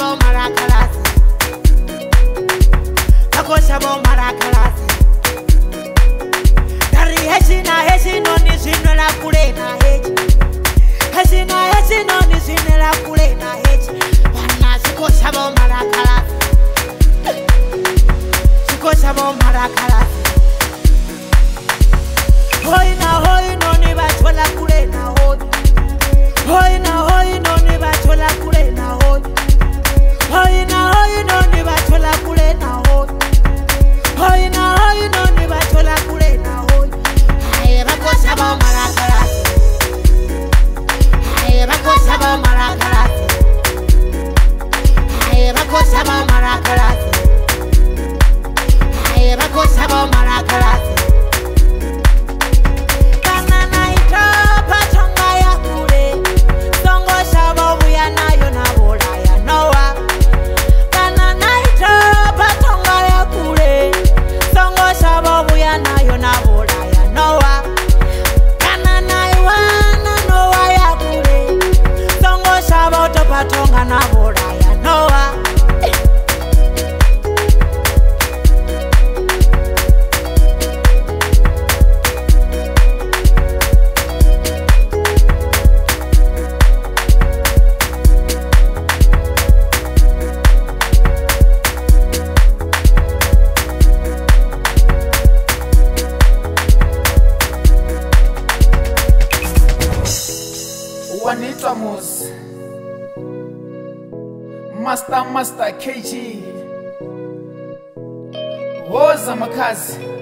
bo marakalasi. Nakosha bo marakalasi. Dari heshi no ni zino la kule na hechi. Heshi no ni zino la kule na hechi. Bana sikosha bo marakalasi. Sikosha bo marakalasi. Hoi no ni bachola kule na hoi. Hoi no ni bachola kule na hoi. Hoi no ni bachola kule na hoi. Hoi no ni bachola kule na hoi. Aye bakosha ba marakalasi. Aye bakosha ba marakalasi. Aye bakosha ba marakalasi. Aye bakosha ba marakalasi. Patonga na boda ya Noah. Wanita Mus Master KG Woza Makhadzi